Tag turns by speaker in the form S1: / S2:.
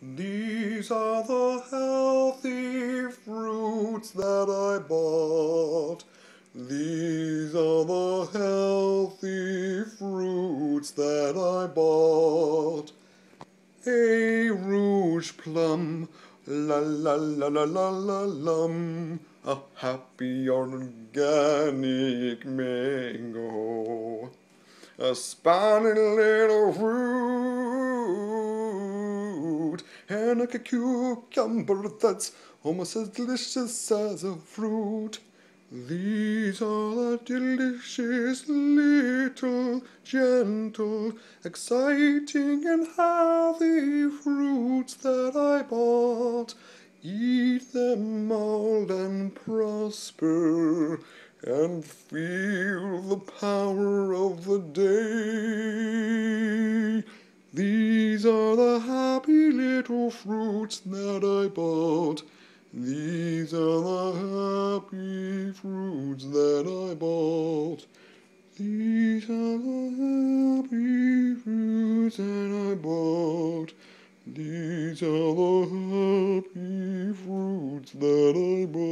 S1: These are the healthy fruits that I bought. These are the healthy fruits that I bought. A rouge plum, la la la la la la lum. A happy organic mango. A spiny little fruit, and a cucumber that's almost as delicious as a fruit. These are the delicious, little, gentle, exciting, and healthy fruits that I bought. Eat them all and prosper, and feel the power of the day. These are the happy little fruits that I bought. These are the happy fruits that I bought. These are the happy fruits that I bought. These are the happy fruits that I bought.